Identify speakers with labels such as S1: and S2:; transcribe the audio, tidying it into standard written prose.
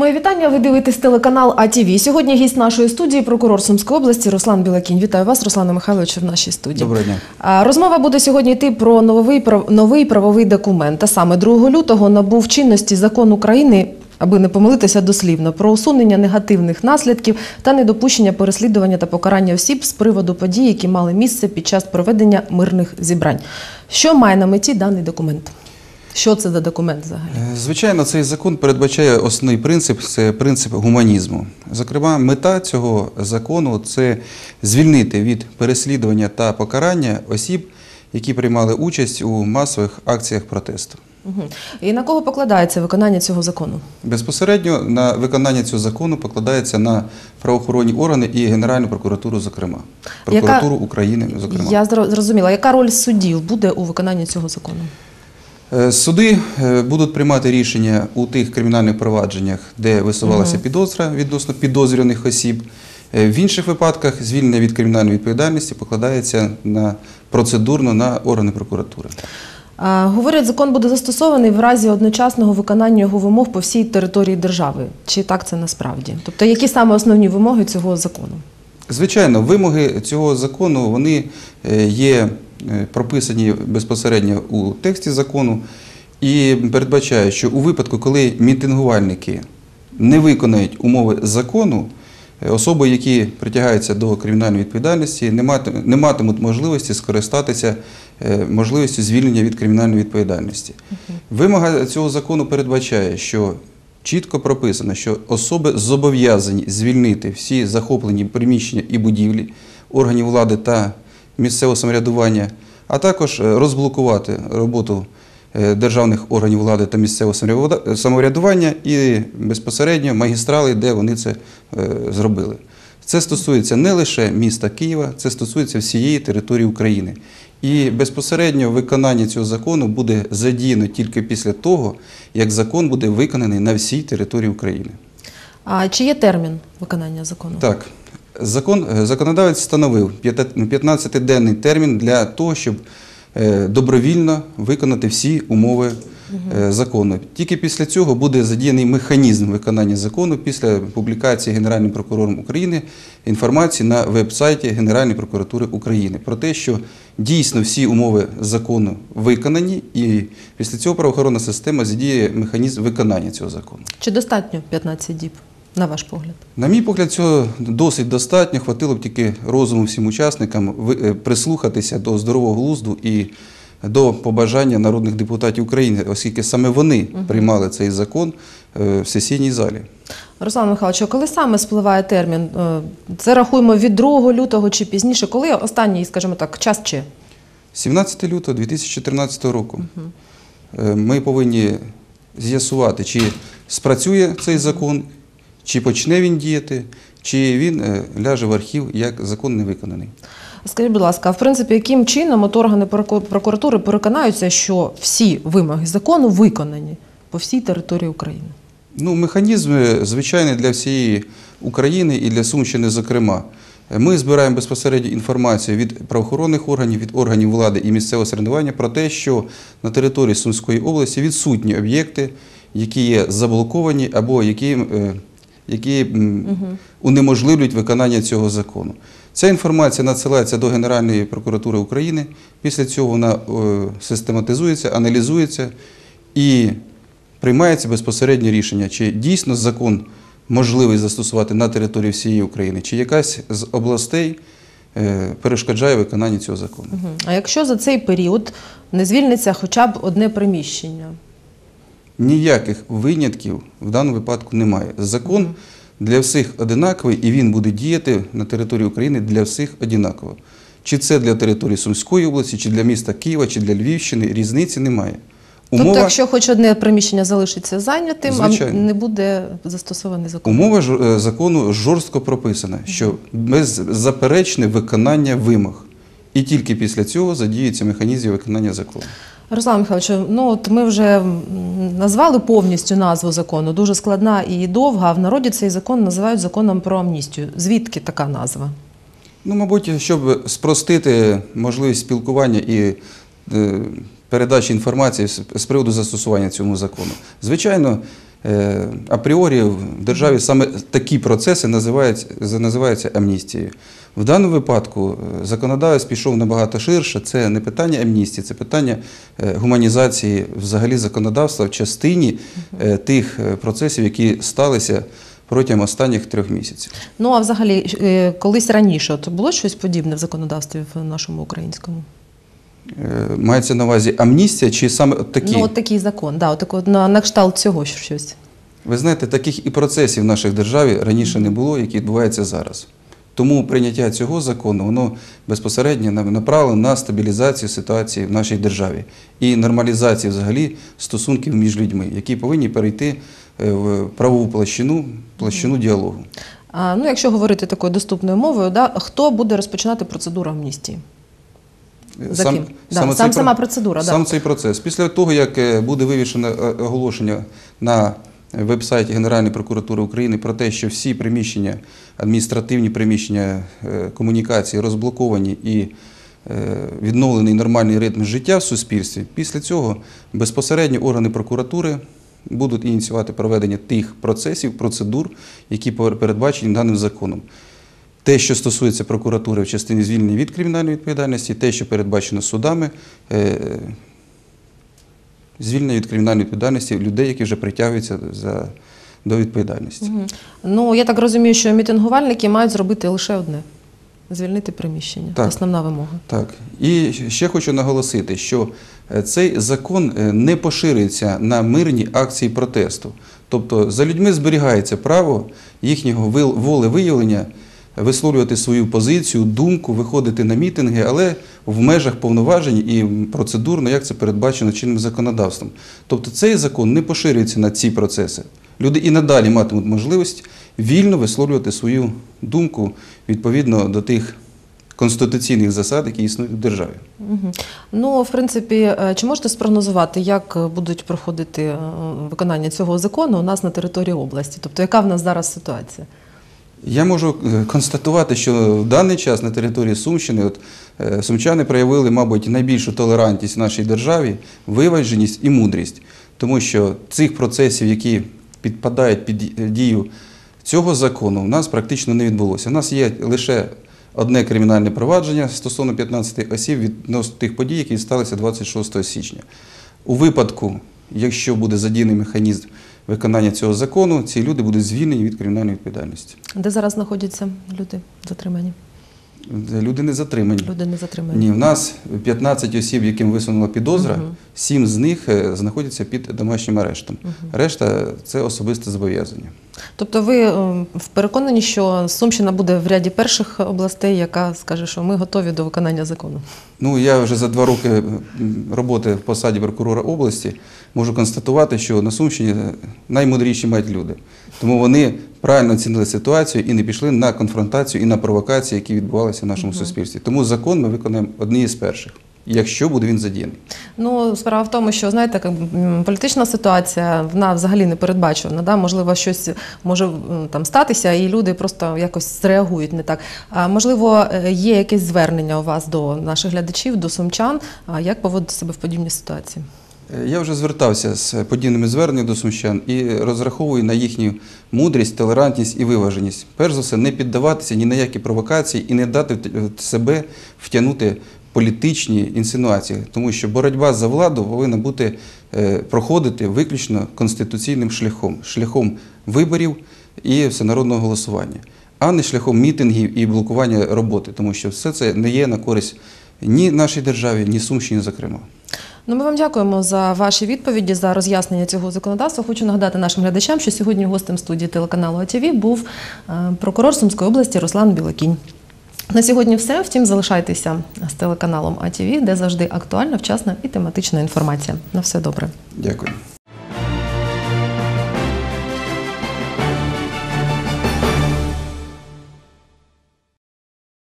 S1: Моє вітання. Ви дивитесь телеканал АТВ. Сьогодні гість нашої студії – прокурор Сумської області Руслан Білокінь. Вітаю вас, Руслане Михайловичу, в нашій студії.
S2: Доброго дня.
S1: Розмова буде сьогодні йти про новий правовий документ. А саме 2 лютого набув чинності закон України, аби не помилитися дослівно, про усунення негативних наслідків та недопущення переслідування та покарання осіб з приводу подій, які мали місце під час проведення мирних зібрань. Що має на меті даний документ? Що це за документ взагалі?
S2: Звичайно, цей закон передбачає основний принцип – це принцип гуманізму. Зокрема, мета цього закону – це звільнити від переслідування та покарання осіб, які приймали участь у масових акціях протесту.
S1: І на кого покладається виконання цього закону?
S2: Безпосередньо на виконання цього закону покладається на правоохоронні органи і Генеральну прокуратуру, зокрема. Прокуратуру України, зокрема.
S1: Я зрозуміла. Яка роль суддів буде у виконанні цього закону?
S2: Суди будуть приймати рішення у тих кримінальних провадженнях, де висувалася підозра відносно підозрюваних осіб. В інших випадках звільнення від кримінальної відповідальності покладається процедурно на органи прокуратури.
S1: Говорять, закон буде застосований в разі одночасного виконання його вимог по всій території держави. Чи так це насправді? Тобто, які саме основні вимоги цього закону?
S2: Звичайно, вимоги цього закону, вони є прописані безпосередньо у тексті закону і передбачають, що у випадку, коли мітингувальники не виконають умови закону, особи, які притягаються до кримінальної відповідальності, не матимуть можливості скористатися можливістю звільнення від кримінальної відповідальності. Вимога цього закону передбачає, що чітко прописано, що особи зобов'язані звільнити всі захоплені приміщення і будівлі органів влади та місцевого самоврядування, а також розблокувати роботу державних органів влади та місцевого самоврядування і безпосередньо магістрали, де вони це зробили. Це стосується не лише міста Києва, це стосується всієї території України. І безпосередньо виконання цього закону буде задіяно тільки після того, як закон буде виконаний на всій території України.
S1: А чи є термін виконання закону?
S2: Так. Законодавець встановив 15-денний термін для того, щоб добровільно виконати всі умови закону. Тільки після цього буде задіяний механізм виконання закону після публікації Генеральним прокурором України інформації на веб-сайті Генеральної прокуратури України про те, що дійсно всі умови закону виконані, і після цього правоохоронна система задіє механізм виконання цього закону.
S1: Чи достатньо 15 діб, на ваш погляд?
S2: На мій погляд, цього досить достатньо, хватило б тільки розуму всім учасникам прислухатися до здорового глузду і до побажання народних депутатів України, оскільки саме вони приймали цей закон в сесійній залі.
S1: Руслан Михайлович, коли саме спливає термін? Це рахуємо від 2 лютого чи пізніше? Коли останній, скажімо так, час чи?
S2: 17 лютого 2014 року. Ми повинні з'ясувати, чи спрацює цей закон, чи почне він діяти, чи він ляже в архів як закон не виконаний.
S1: Скажіть, будь ласка, а в принципі, яким чином органи прокуратури переконаються, що всі вимоги закону виконані по всій території України?
S2: Механізм звичайний для всієї України і для Сумщини, зокрема. Ми збираємо безпосередньо інформацію від правоохоронних органів, від органів влади і місцевого самоврядування про те, що на території Сумської області відсутні об'єкти, які є заблоковані або які унеможливлюють виконання цього закону. Ця інформація надсилається до Генеральної прокуратури України, після цього вона систематизується, аналізується і приймається безпосередньо рішення, чи дійсно закон можливий застосувати на території всієї України, чи якась з областей перешкоджає виконанню цього закону.
S1: А якщо за цей період не звільниться хоча б одне приміщення?
S2: Ніяких винятків в даному випадку немає. Закон для всіх одинаковий, і він буде діяти на території України для всіх однаково. Чи це для території Сумської області, чи для міста Києва, чи для Львівщини, різниці немає.
S1: Тобто, якщо хоч одне приміщення залишиться зайнятим,
S2: звичайно,
S1: а не буде застосований закон?
S2: Умова закону жорстко прописана, що беззаперечне виконання вимог. І тільки після цього задіюється механізм виконання закону.
S1: Руслан Михайлович, ми вже назвали повністю назву закону, дуже складна і довга, а в народі цей закон називають законом про амністію. Звідки така назва?
S2: Мабуть, щоб спростити можливість спілкування і передачі інформації з приводу застосування цього закону. Звичайно, апріорі в державі саме такі процеси називаються амністією. В даному випадку законодавець пішов набагато ширше. Це не питання амністії, це питання гуманізації взагалі законодавства в частині тих процесів, які сталися протягом останніх 3 місяців.
S1: Ну, а взагалі, колись раніше от було щось подібне в законодавстві в нашому українському?
S2: Мається на увазі амністія чи саме такі?
S1: Ну, от такий закон, да, от на кшталт цього щось.
S2: Ви знаєте, таких і процесів в нашій державі раніше не було, які відбуваються зараз. Тому прийняття цього закону, воно безпосередньо направлено на стабілізацію ситуації в нашій державі і нормалізацію взагалі стосунків між людьми, які повинні перейти в правову площину діалогу.
S1: Ну, якщо говорити такою доступною мовою, да, хто буде розпочинати процедуру амністії? За ким? Сама процедура.
S2: Сам цей процес. Після того, як буде вивішено оголошення на веб-сайті Генеральної прокуратури України про те, що всі приміщення, адміністративні приміщення комунікації розблоковані і відновлений нормальний ритм життя в суспільстві, після цього безпосередньо органи прокуратури будуть ініціювати проведення тих процесів, процедур, які передбачені даним законом. Те, що стосується прокуратури в частині звільнення від кримінальної відповідальності, те, що передбачено судами, звільнення від кримінальної відповідальності людей, які вже притягуються до відповідальності.
S1: Угу. Ну, я так розумію, що мітингувальники мають зробити лише одне – звільнити приміщення. Так, основна вимога.
S2: Так. І ще хочу наголосити, що цей закон не поширюється на мирні акції протесту. Тобто за людьми зберігається право їхнього волевиявлення, висловлювати свою позицію, думку, виходити на мітинги, але в межах повноважень і процедурно, як це передбачено чинним законодавством. Тобто цей закон не поширюється на ці процеси. Люди і надалі матимуть можливість вільно висловлювати свою думку відповідно до тих конституційних засад, які існують в державі.
S1: Угу. Ну, в принципі, чи можете спрогнозувати, як будуть проходити виконання цього закону у нас на території області? Тобто, яка в нас зараз ситуація?
S2: Я можу констатувати, що в даний час на території Сумщини сумчани проявили, мабуть, найбільшу толерантність в нашій державі, виваженість і мудрість. Тому що цих процесів, які підпадають під дію цього закону, у нас практично не відбулося. У нас є лише одне кримінальне провадження стосовно 15 осіб відносно тих подій, які сталися 26 січня. У випадку, якщо буде задіяний механізм виконання цього закону, ці люди будуть звільнені від кримінальної відповідальності.
S1: Де зараз знаходяться люди затримані?
S2: Люди не затримані.
S1: Люди не затримані.
S2: Ні, в нас 15 осіб, яким висунула підозра, 7 з них знаходяться під домашнім арештом. Решта – це особисте зобов'язання.
S1: Тобто ви переконані, що Сумщина буде в ряді перших областей, яка скаже, що ми готові до виконання закону? Ну,
S2: я вже за 2 роки роботи в посаді прокурора області можу констатувати, що на Сумщині наймудріші мають люди. Тому вони правильно оцінили ситуацію і не пішли на конфронтацію і на провокації, які відбувалися в нашому суспільстві. Тому закон ми виконаємо одні із перших, якщо буде він задіяний.
S1: Ну, справа в тому, що, знаєте, політична ситуація, вона взагалі не передбачена. Да? Можливо, щось може там статися, і люди просто якось зреагують не так. А можливо, є якесь звернення у вас до наших глядачів, до сумчан, як поводити себе в подібній ситуації?
S2: Я вже звертався з подібними зверненнями до сумчан і розраховую на їхню мудрість, толерантність і виваженість. Перш за все, не піддаватися ні на які провокації і не дати себе втягнути політичні інсинуації, тому що боротьба за владу повинна проходити виключно конституційним шляхом виборів і всенародного голосування, а не шляхом мітингів і блокування роботи, тому що все це не є на користь ні нашій державі, ні Сумщині, зокрема.
S1: Ну, ми вам дякуємо за ваші відповіді, за роз'яснення цього законодавства. Хочу нагадати нашим глядачам, що сьогодні гостем студії телеканалу АТВ був прокурор Сумської області Руслан Білокінь. На сьогодні все. Втім, залишайтеся з телеканалом АТВ, де завжди актуальна, вчасна і тематична інформація. На все добре.
S2: Дякую.